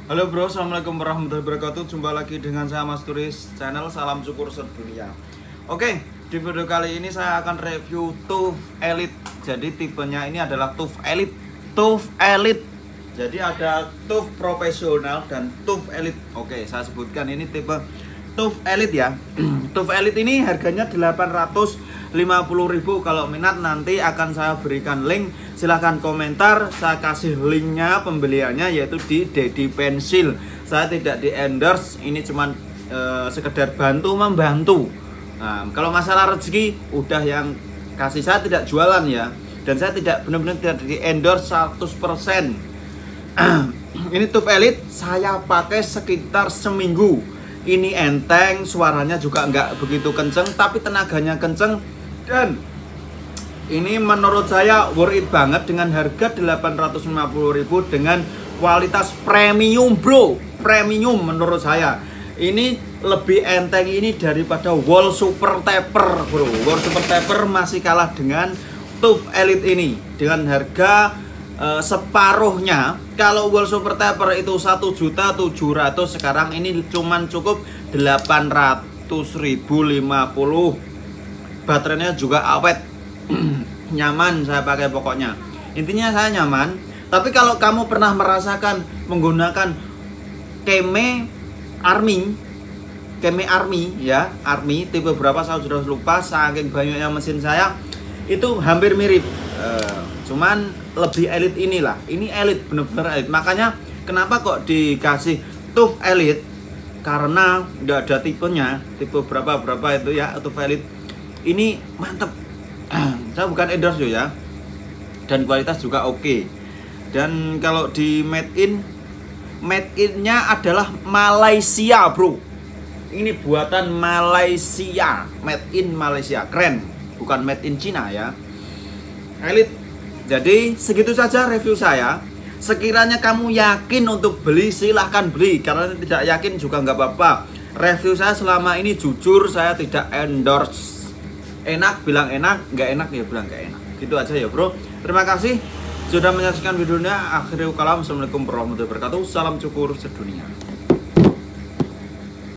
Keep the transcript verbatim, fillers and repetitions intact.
Halo bro, assalamualaikum warahmatullahi wabarakatuh. Jumpa lagi dengan saya Mas Turis, channel Salam Cukur Sedunia. Oke, di video kali ini saya akan review T U F Elite. Jadi tipenya ini adalah T U F Elite. T U F Elite. Jadi ada T U F profesional dan T U F Elite. Oke, saya sebutkan ini tipe T U F Elite ya. T U F Elite ini harganya delapan ratus lima puluh ribu. Kalau minat nanti akan saya berikan link. Silahkan komentar, saya kasih linknya pembeliannya yaitu di Dedi Pensil. Saya tidak di endorse, ini cuman e, sekedar bantu membantu. Nah, kalau masalah rezeki udah yang kasih, saya tidak jualan ya. Dan saya tidak benar-benar tidak di endorse seratus persen. Ini T U F Elite saya pakai sekitar seminggu. Ini enteng, suaranya juga nggak begitu kenceng, tapi tenaganya kenceng. Dan ini menurut saya worth it banget dengan harga delapan ratus lima puluh ribu dengan kualitas premium bro. Premium menurut saya. Ini lebih enteng ini daripada Wall Super Taper bro. Wall Super Taper masih kalah dengan T U F Elite ini dengan harga e, separuhnya. Kalau Wall Super Taper itu satu juta tujuh ratus, sekarang ini cuman cukup delapan ratus ribu lima puluh. Baterainya juga awet. Nyaman saya pakai pokoknya. Intinya saya nyaman. Tapi kalau kamu pernah merasakan menggunakan Keme Army, Keme Army ya, Army tipe berapa saya sudah lupa, saking banyaknya mesin saya, itu hampir mirip. Uh, cuman lebih elite inilah. Ini elite, bener-bener elite. Makanya kenapa kok dikasih T U F Elite? Karena nggak ada tipenya, tipe berapa berapa itu ya, T U F Elite. Ini mantep. Saya bukan endorse ya, dan kualitas juga oke okay. Dan kalau di made in, made innya adalah Malaysia bro. Ini buatan Malaysia, made in Malaysia, keren, bukan made in China ya. Elite. Jadi segitu saja review saya. Sekiranya kamu yakin untuk beli, silahkan beli. Karena tidak yakin juga nggak apa-apa. Review saya selama ini jujur, saya tidak endorse. Enak bilang enak, nggak enak ya bilang nggak enak. Gitu aja ya bro. Terima kasih sudah menyaksikan videonya. Akhirul kalam, assalamualaikum warahmatullahi wabarakatuh. Salam cukur sedunia.